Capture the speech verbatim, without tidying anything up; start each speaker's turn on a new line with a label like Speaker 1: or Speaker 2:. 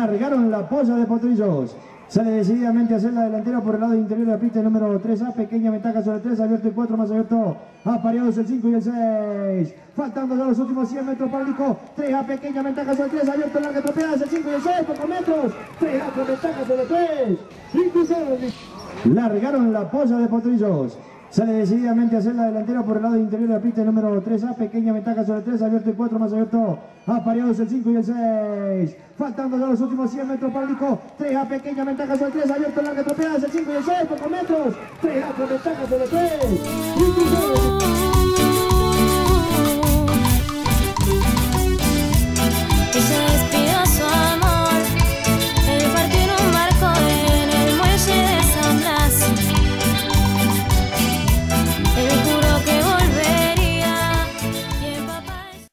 Speaker 1: Largaron la polla de Potrillos. Sale decididamente a hacer la delantera por el lado interior de la pista el número tres A. Pequeña ventaja sobre el tres, abierto el cuatro, más abierto. Apareados el cinco y el seis. Faltando ya los últimos cien metros para el disco. tres A, pequeña ventaja sobre el tres, abierto, larga tropeada, el cinco y el seis, pocos metros. tres A con ventaja sobre el tres. Largaron la polla de Potrillos. Sale decididamente a hacer la delantera por el lado interior de la pista el número tres A. Pequeña ventaja sobre el tres, abierto el cuatro, más abierto. Apareados el cinco y el seis. Faltando ya los últimos cien metros para el disco. tres A, pequeña ventaja sobre el tres, abierto, larga tropeada, el cinco y el seis, pocos metros. tres A con ventaja sobre el tres.
Speaker 2: Esa